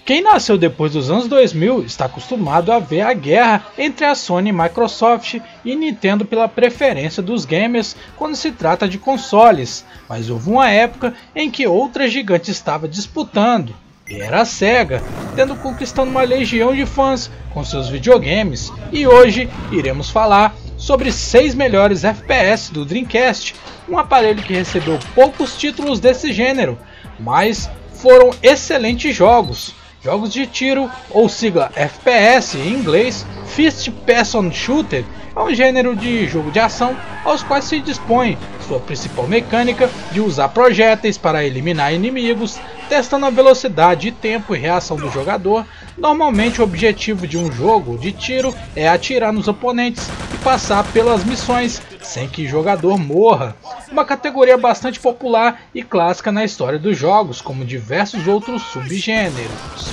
Quem nasceu depois dos anos 2000 está acostumado a ver a guerra entre a Sony, Microsoft e Nintendo pela preferência dos gamers quando se trata de consoles, mas houve uma época em que outra gigante estava disputando, e era a Sega, conquistando uma legião de fãs com seus videogames, e hoje iremos falar sobre 6 melhores FPS do Dreamcast, um aparelho que recebeu poucos títulos desse gênero, mas foram excelentes jogos. Jogos de tiro, ou sigla FPS em inglês, First Person Shooter, é um gênero de jogo de ação aos quais se dispõe sua principal mecânica de usar projéteis para eliminar inimigos, testando a velocidade, tempo e reação do jogador. Normalmente o objetivo de um jogo de tiro é atirar nos oponentes e passar pelas missões sem que o jogador morra. Uma categoria bastante popular e clássica na história dos jogos, como diversos outros subgêneros.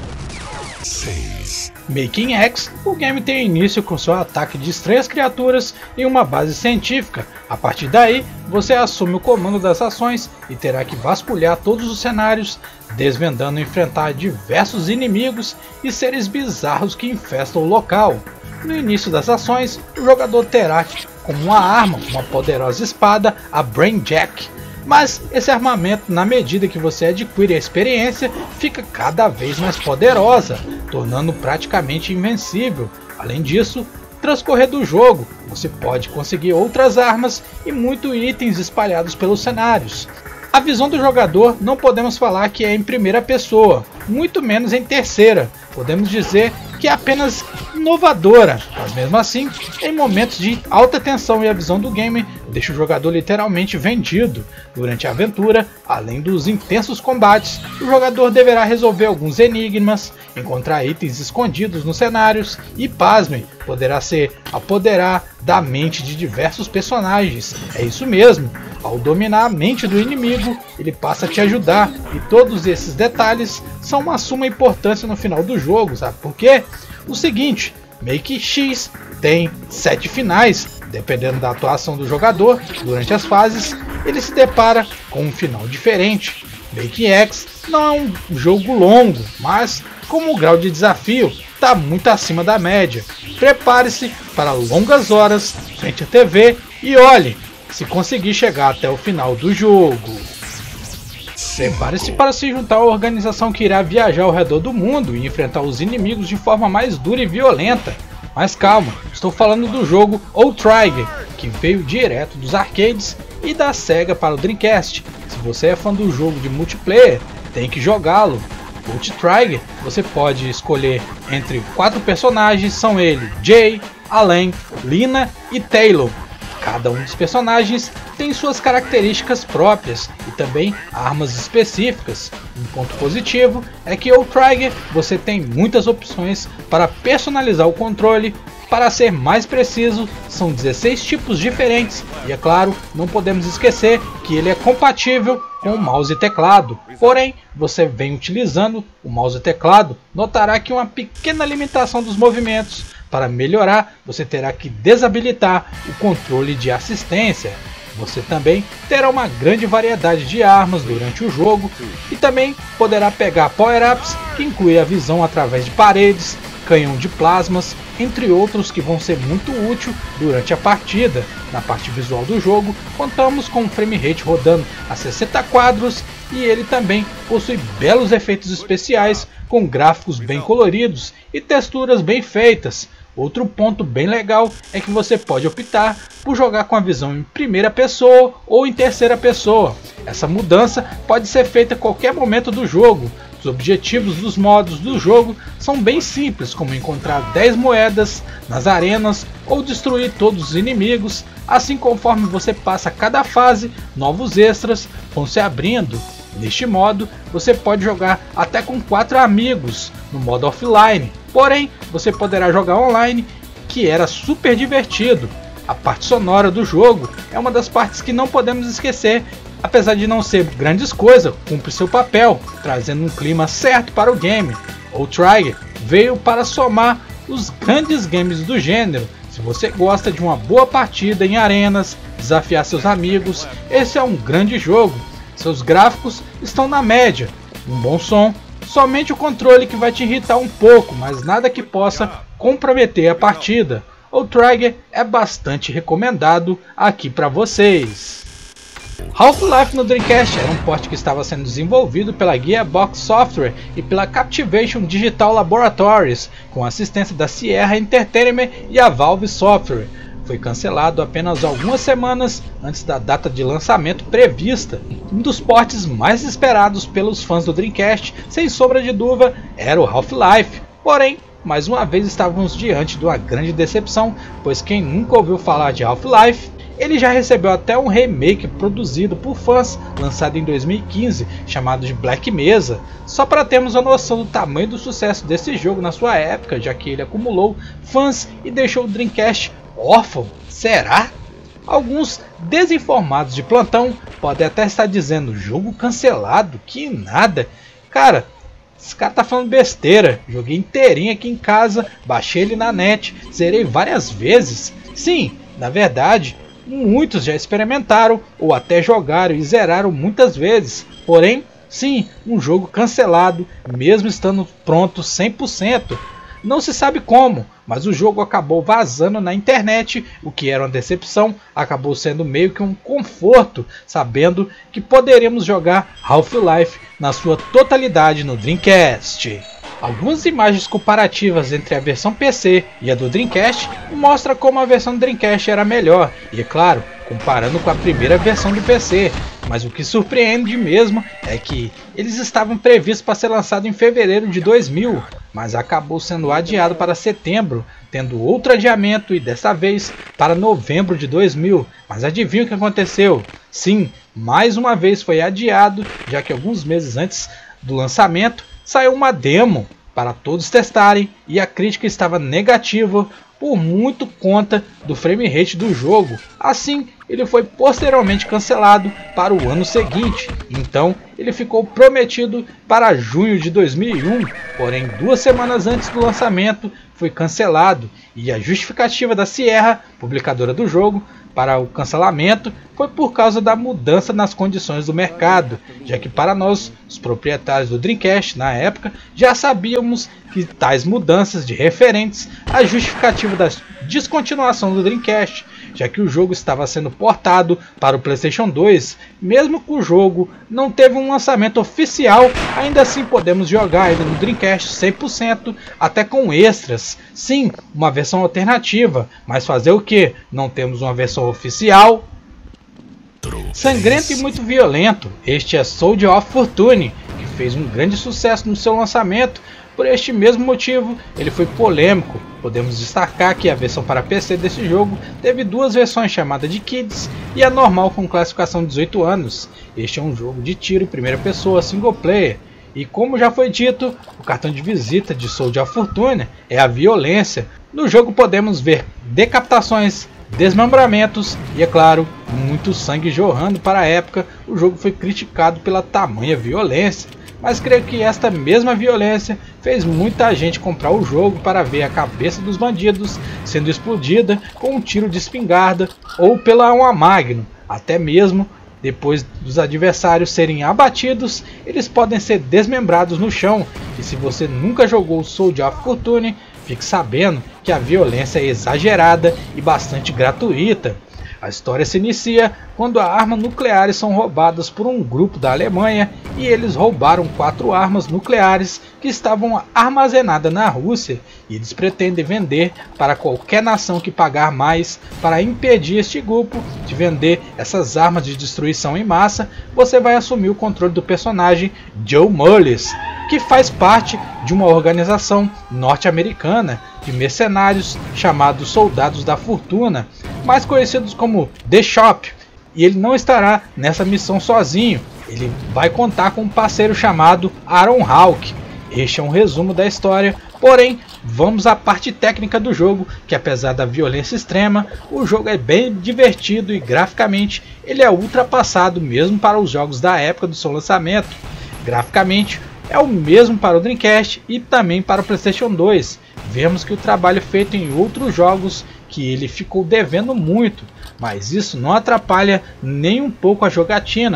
6. Making X, o game tem início com seu ataque de estranhas criaturas em uma base científica. A partir daí, você assume o comando das ações e terá que vasculhar todos os cenários, desvendando e enfrentar diversos inimigos e seres bizarros que infestam o local. No início das ações, o jogador terá como uma arma uma poderosa espada, a Brainjack. Mas esse armamento, na medida que você adquire a experiência, fica cada vez mais poderosa, tornando praticamente invencível. Além disso, no transcorrer do jogo, você pode conseguir outras armas e muitos itens espalhados pelos cenários. A visão do jogador não podemos falar que é em primeira pessoa, muito menos em terceira. Podemos dizer que é apenas inovadora, mas mesmo assim, em momentos de alta tensão e a visão do game deixa o jogador literalmente vendido. Durante a aventura, além dos intensos combates, o jogador deverá resolver alguns enigmas, encontrar itens escondidos nos cenários e, pasmem, poderá se apoderar da mente de diversos personagens. É isso mesmo, ao dominar a mente do inimigo, ele passa a te ajudar, e todos esses detalhes são uma suma importância no final do jogo, sabe por quê? O seguinte, Make X tem 7 finais, dependendo da atuação do jogador durante as fases, ele se depara com um final diferente. Make X não é um jogo longo, mas como o grau de desafio está muito acima da média, prepare-se para longas horas frente à TV e olhe se conseguir chegar até o final do jogo. Prepare-se para se juntar à organização que irá viajar ao redor do mundo e enfrentar os inimigos de forma mais dura e violenta. Mas calma, estou falando do jogo Outrigger, que veio direto dos arcades e da Sega para o Dreamcast. Se você é fã do jogo de multiplayer, tem que jogá-lo. Outrigger, você pode escolher entre 4 personagens, são eles Jay, Alan, Lina e Taylor. Cada um dos personagens tem suas características próprias e também armas específicas. Um ponto positivo é que Outrigger você tem muitas opções para personalizar o controle. Para ser mais preciso, são 16 tipos diferentes e, é claro, não podemos esquecer que ele é compatível com o mouse e teclado. Porém, você vem utilizando o mouse e teclado, notará que uma pequena limitação dos movimentos. Para melhorar, você terá que desabilitar o controle de assistência. Você também terá uma grande variedade de armas durante o jogo e também poderá pegar power-ups que incluem a visão através de paredes, canhão de plasmas, entre outros que vão ser muito úteis durante a partida. Na parte visual do jogo, contamos com um frame rate rodando a 60 quadros e ele também possui belos efeitos especiais com gráficos bem coloridos e texturas bem feitas. Outro ponto bem legal é que você pode optar por jogar com a visão em primeira pessoa ou em terceira pessoa. Essa mudança pode ser feita a qualquer momento do jogo. Os objetivos dos modos do jogo são bem simples, como encontrar 10 moedas nas arenas ou destruir todos os inimigos. Assim, conforme você passa cada fase, novos extras vão se abrindo. Neste modo, você pode jogar até com 4 amigos no modo offline. Porém, você poderá jogar online, que era super divertido. A parte sonora do jogo é uma das partes que não podemos esquecer. Apesar de não ser grandes coisas, cumpre seu papel, trazendo um clima certo para o game. Outrigger veio para somar os grandes games do gênero. Se você gosta de uma boa partida em arenas, desafiar seus amigos, esse é um grande jogo. Seus gráficos estão na média, um bom som, somente o controle que vai te irritar um pouco, mas nada que possa comprometer a partida. Outrider é bastante recomendado aqui para vocês. Half-Life no Dreamcast era um port que estava sendo desenvolvido pela Gearbox Software e pela Captivation Digital Laboratories, com assistência da Sierra Entertainment e a Valve Software. Foi cancelado apenas algumas semanas antes da data de lançamento prevista. Um dos ports mais esperados pelos fãs do Dreamcast, sem sombra de dúvida, era o Half-Life. Porém, mais uma vez estávamos diante de uma grande decepção, pois quem nunca ouviu falar de Half-Life, ele já recebeu até um remake produzido por fãs, lançado em 2015, chamado de Black Mesa. Só para termos a noção do tamanho do sucesso desse jogo na sua época, já que ele acumulou fãs e deixou o Dreamcast órfão. Será? Alguns desinformados de plantão podem até estar dizendo, jogo cancelado, que nada. Cara, esse cara tá falando besteira. Joguei inteirinho aqui em casa, baixei ele na net, zerei várias vezes. Sim, na verdade, muitos já experimentaram ou até jogaram e zeraram muitas vezes. Porém, sim, um jogo cancelado, mesmo estando pronto 100%. Não se sabe como, mas o jogo acabou vazando na internet, o que era uma decepção, acabou sendo meio que um conforto, sabendo que poderíamos jogar Half-Life na sua totalidade no Dreamcast. Algumas imagens comparativas entre a versão PC e a do Dreamcast mostram como a versão do Dreamcast era melhor, e é claro, comparando com a primeira versão do PC. Mas o que surpreende mesmo é que eles estavam previstos para ser lançado em fevereiro de 2000, mas acabou sendo adiado para setembro, tendo outro adiamento e dessa vez para novembro de 2000. Mas adivinha o que aconteceu? Sim, mais uma vez foi adiado, já que alguns meses antes do lançamento saiu uma demo para todos testarem e a crítica estava negativa por muito conta do frame rate do jogo. Assim, ele foi posteriormente cancelado para o ano seguinte, então ele ficou prometido para junho de 2001, porém 2 semanas antes do lançamento foi cancelado, e a justificativa da Sierra, publicadora do jogo, para o cancelamento foi por causa da mudança nas condições do mercado, já que para nós, os proprietários do Dreamcast na época, já sabíamos que tais mudanças de referentes à justificativa da descontinuação do Dreamcast, já que o jogo estava sendo portado para o PlayStation 2, mesmo que o jogo não teve um lançamento oficial, ainda assim podemos jogar ainda no Dreamcast 100%, até com extras. Sim, uma versão alternativa, mas fazer o que? Não temos uma versão oficial. Sangrento e muito violento, este é Soldier of Fortune, que fez um grande sucesso no seu lançamento. Por este mesmo motivo, ele foi polêmico. Podemos destacar que a versão para PC desse jogo teve 2 versões, chamada de Kids e a normal com classificação de 18 anos. Este é um jogo de tiro em primeira pessoa, single player. E como já foi dito, o cartão de visita de Soldier of Fortune é a violência. No jogo podemos ver decapitações, desmembramentos e, é claro, muito sangue jorrando. Para a época, o jogo foi criticado pela tamanha violência, mas creio que esta mesma violência fez muita gente comprar o jogo para ver a cabeça dos bandidos sendo explodida com um tiro de espingarda ou pela arma Magnum. Até mesmo depois dos adversários serem abatidos, eles podem ser desmembrados no chão. E se você nunca jogou Soldier of Fortune, fique sabendo que a violência é exagerada e bastante gratuita. A história se inicia quando armas nucleares são roubadas por um grupo da Alemanha, e eles roubaram 4 armas nucleares que estavam armazenadas na Rússia, e eles pretendem vender para qualquer nação que pagar mais. Para impedir este grupo de vender essas armas de destruição em massa, você vai assumir o controle do personagem Joe Mullis, que faz parte de uma organização norte-americana de mercenários chamados Soldados da Fortuna, mais conhecidos como The Shop. E ele não estará nessa missão sozinho, ele vai contar com um parceiro chamado Aaron Hawke. Este é um resumo da história, porém vamos à parte técnica do jogo, que apesar da violência extrema, o jogo é bem divertido e graficamente ele é ultrapassado mesmo para os jogos da época do seu lançamento. Graficamente é o mesmo para o Dreamcast e também para o PlayStation 2. Vemos que o trabalho feito em outros jogos que ele ficou devendo muito, mas isso não atrapalha nem um pouco a jogatina.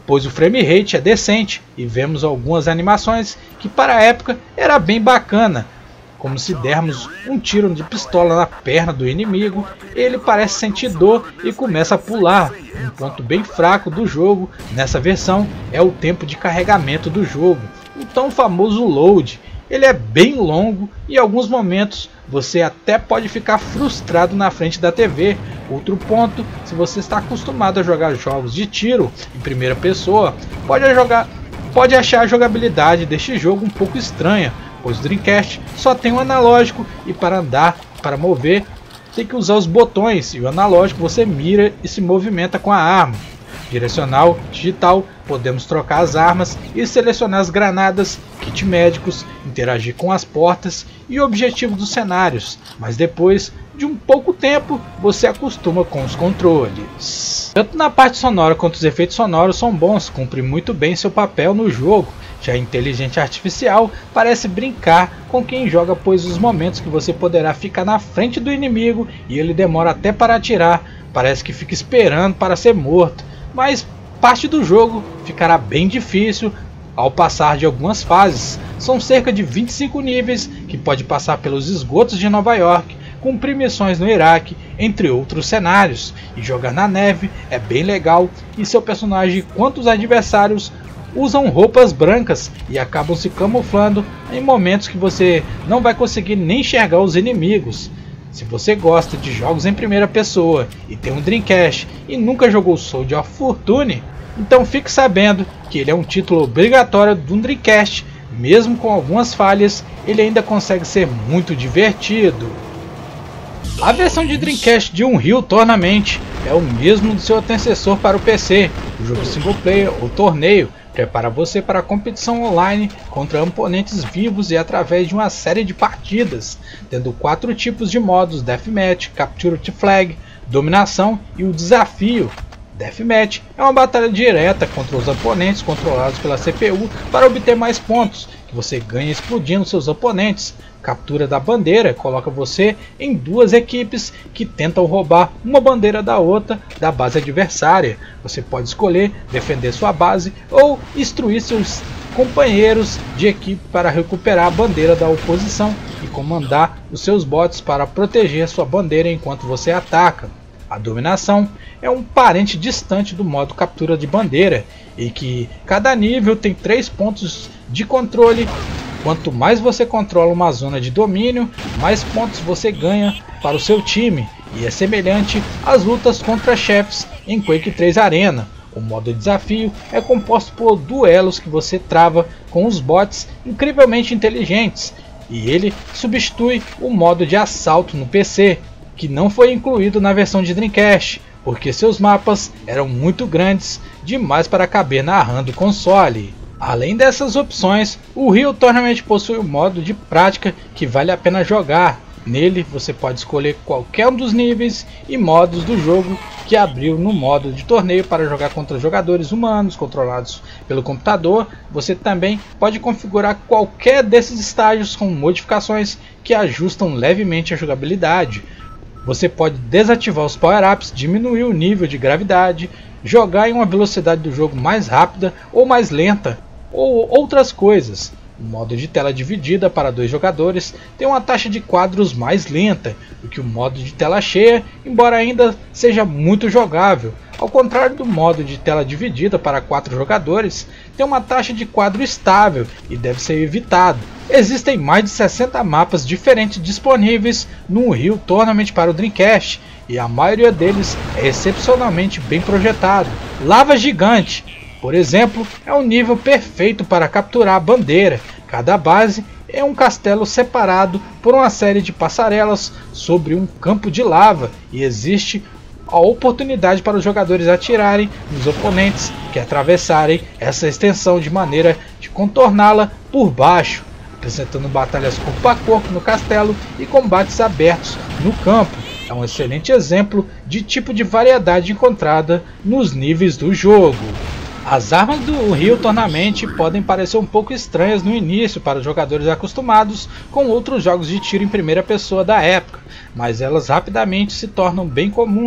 pois o frame rate é decente e vemos algumas animações que para a época era bem bacana, como se dermos um tiro de pistola na perna do inimigo, ele parece sentir dor e começa a pular. Um ponto bem fraco do jogo nessa versão é o tempo de carregamento do jogo, o tão famoso load. Ele é bem longo e em alguns momentos você até pode ficar frustrado na frente da TV. Outro ponto, se você está acostumado a jogar jogos de tiro em primeira pessoa, pode achar a jogabilidade deste jogo um pouco estranha, pois o Dreamcast só tem um analógico e para andar, para mover, tem que usar os botões, e o analógico você mira e se movimenta com a arma. Direcional, digital, podemos trocar as armas e selecionar as granadas, kit médicos, interagir com as portas e o objetivo dos cenários, mas depois de um pouco tempo você acostuma com os controles. Tanto na parte sonora quanto os efeitos sonoros são bons, cumprem muito bem seu papel no jogo. Já a inteligência artificial parece brincar com quem joga, pois os momentos que você poderá ficar na frente do inimigo e ele demora até para atirar, parece que fica esperando para ser morto, mas parte do jogo ficará bem difícil ao passar de algumas fases. São cerca de 25 níveis que pode passar pelos esgotos de Nova York, cumprir missões no Iraque, entre outros cenários, e jogar na neve é bem legal, e seu personagem quanto os adversários usam roupas brancas e acabam se camuflando em momentos que você não vai conseguir nem enxergar os inimigos. Se você gosta de jogos em primeira pessoa e tem um Dreamcast e nunca jogou Soldier of Fortune, então fique sabendo que ele é um título obrigatório do Dreamcast. Mesmo com algumas falhas, ele ainda consegue ser muito divertido. A versão de Dreamcast de Unreal Tournament é o mesmo do seu antecessor para o PC. O jogo single player ou torneio prepara você para a competição online contra oponentes vivos e através de uma série de partidas, tendo 4 tipos de modos: Deathmatch, Capture the Flag, Dominação e o Desafio. Deathmatch é uma batalha direta contra os oponentes controlados pela CPU para obter mais pontos, que você ganha explodindo seus oponentes. Captura da bandeira coloca você em 2 equipes que tentam roubar uma bandeira da outra da base adversária. Você pode escolher defender sua base ou instruir seus companheiros de equipe para recuperar a bandeira da oposição e comandar os seus bots para proteger sua bandeira enquanto você ataca. A dominação é um parente distante do modo captura de bandeira, em que cada nível tem 3 pontos de controle. Quanto mais você controla uma zona de domínio, mais pontos você ganha para o seu time, e é semelhante às lutas contra chefes em Quake 3 Arena. O modo desafio é composto por duelos que você trava com os bots incrivelmente inteligentes, e ele substitui o modo de assalto no PC, que não foi incluído na versão de Dreamcast, porque seus mapas eram muito grandes demais para caber na RAM do console. Além dessas opções, o Unreal Tournament possui um modo de prática que vale a pena jogar. Nele você pode escolher qualquer um dos níveis e modos do jogo que abriu no modo de torneio para jogar contra jogadores humanos controlados pelo computador. Você também pode configurar qualquer desses estágios com modificações que ajustam levemente a jogabilidade. Você pode desativar os power-ups, diminuir o nível de gravidade, jogar em uma velocidade do jogo mais rápida ou mais lenta, ou outras coisas. O modo de tela dividida para 2 jogadores tem uma taxa de quadros mais lenta do que o modo de tela cheia, embora ainda seja muito jogável. Ao contrário do modo de tela dividida para 4 jogadores, tem uma taxa de quadro estável e deve ser evitado. Existem mais de 60 mapas diferentes disponíveis no Unreal Tournament para o Dreamcast, e a maioria deles é excepcionalmente bem projetado. Lava Gigante, por exemplo, é um nível perfeito para capturar a bandeira. Cada base é um castelo separado por uma série de passarelas sobre um campo de lava, e existe a oportunidade para os jogadores atirarem nos oponentes que atravessarem essa extensão de maneira de contorná-la por baixo, apresentando batalhas corpo a corpo no castelo e combates abertos no campo. É um excelente exemplo de tipo de variedade encontrada nos níveis do jogo. As armas do Unreal Tournament podem parecer um pouco estranhas no início para os jogadores acostumados com outros jogos de tiro em primeira pessoa da época, mas elas rapidamente se tornam bem comuns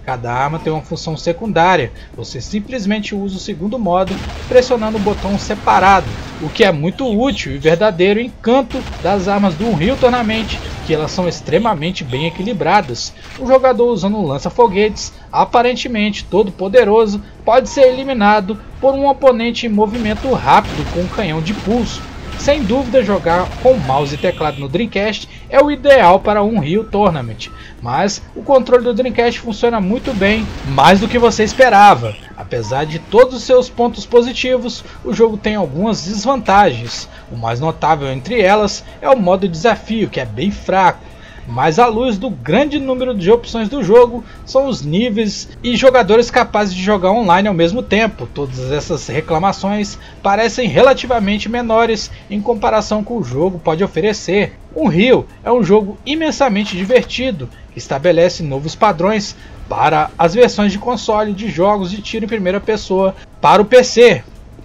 Cada arma tem uma função secundária, você simplesmente usa o segundo modo pressionando o botão separado, o que é muito útil e verdadeiro encanto das armas do Unreal Tournament, que elas são extremamente bem equilibradas. Um jogador usando um lança-foguetes, aparentemente todo poderoso, pode ser eliminado por um oponente em movimento rápido com um canhão de pulso. Sem dúvida, jogar com mouse e teclado no Dreamcast é o ideal para um Unreal Tournament, mas o controle do Dreamcast funciona muito bem, mais do que você esperava. Apesar de todos os seus pontos positivos, o jogo tem algumas desvantagens. O mais notável entre elas é o modo desafio, que é bem fraco. Mas à luz do grande número de opções do jogo, são os níveis e jogadores capazes de jogar online ao mesmo tempo. Todas essas reclamações parecem relativamente menores em comparação com o jogo pode oferecer. Unreal é um jogo imensamente divertido, que estabelece novos padrões para as versões de console de jogos de tiro em primeira pessoa para o PC.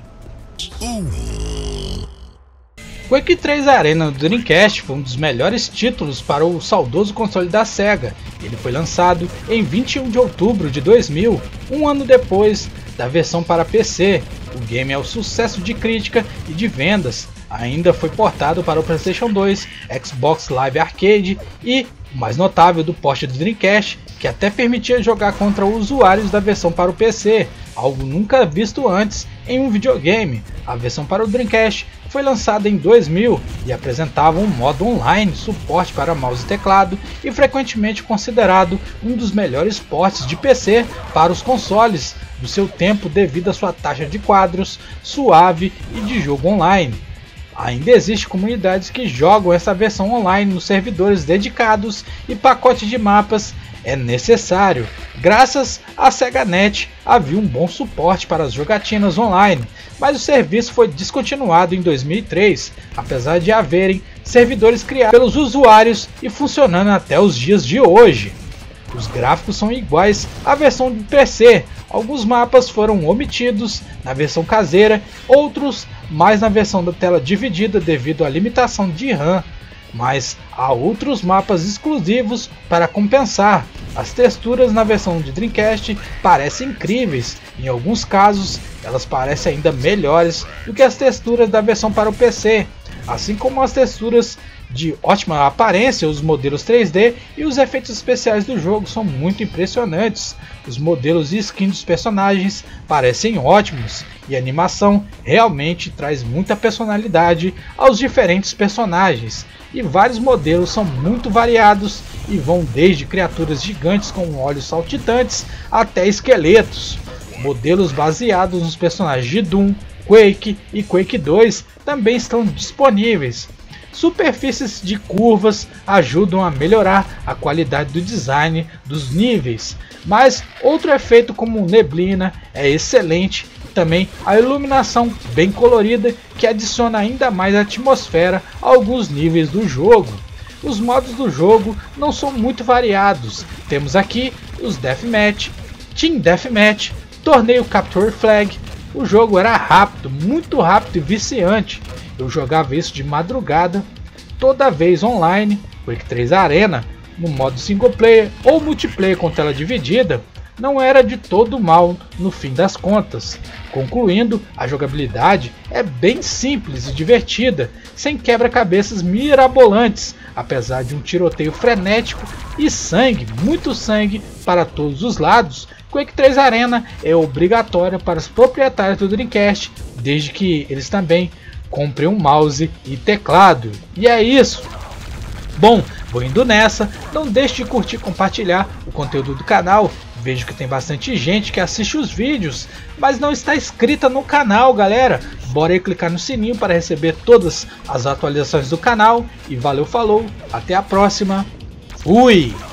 Quake 3 Arena do Dreamcast foi um dos melhores títulos para o saudoso console da Sega. Ele foi lançado em 21 de outubro de 2000, um ano depois da versão para PC. O game é um sucesso de crítica e de vendas. Ainda foi portado para o PlayStation 2, Xbox Live Arcade e, o mais notável do porte do Dreamcast, que até permitia jogar contra usuários da versão para o PC, algo nunca visto antes em um videogame. A versão para o Dreamcast foi lançada em 2000 e apresentava um modo online, suporte para mouse e teclado e frequentemente considerado um dos melhores portes de PC para os consoles do seu tempo devido à sua taxa de quadros suave e de jogo online. Ainda existem comunidades que jogam essa versão online nos servidores dedicados e pacote de mapas é necessário. Graças à SegaNet havia um bom suporte para as jogatinas online, mas o serviço foi descontinuado em 2003, apesar de haverem servidores criados pelos usuários e funcionando até os dias de hoje. Os gráficos são iguais à versão do PC, alguns mapas foram omitidos na versão caseira, outros mais na versão da tela dividida devido à limitação de RAM, mas há outros mapas exclusivos para compensar. As texturas na versão de Dreamcast parecem incríveis, em alguns casos elas parecem ainda melhores do que as texturas da versão para o PC, assim como as texturas de ótima aparência, os modelos 3D e os efeitos especiais do jogo são muito impressionantes. Os modelos e skins dos personagens parecem ótimos e a animação realmente traz muita personalidade aos diferentes personagens. E vários modelos são muito variados e vão desde criaturas gigantes com olhos saltitantes até esqueletos. Modelos baseados nos personagens de Doom, Quake e Quake 2 também estão disponíveis. Superfícies de curvas ajudam a melhorar a qualidade do design dos níveis, mas outro efeito como neblina é excelente. Também a iluminação bem colorida que adiciona ainda mais atmosfera a alguns níveis do jogo. Os modos do jogo não são muito variados, temos aqui os Deathmatch, Team Deathmatch, Torneio Capture Flag. O jogo era rápido, muito rápido e viciante. Eu jogava isso de madrugada, toda vez online. Quake 3 Arena, no modo single player ou multiplayer com tela dividida, não era de todo mal no fim das contas. Concluindo, a jogabilidade é bem simples e divertida, sem quebra-cabeças mirabolantes, apesar de um tiroteio frenético e sangue, muito sangue para todos os lados. Quake 3 Arena é obrigatória para os proprietários do Dreamcast, desde que eles também comprem um mouse e teclado. E é isso. Bom, vou indo nessa. Não deixe de curtir e compartilhar o conteúdo do canal. Vejo que tem bastante gente que assiste os vídeos, mas não está inscrita no canal, galera. Bora aí clicar no sininho para receber todas as atualizações do canal. E valeu, falou, até a próxima. Fui!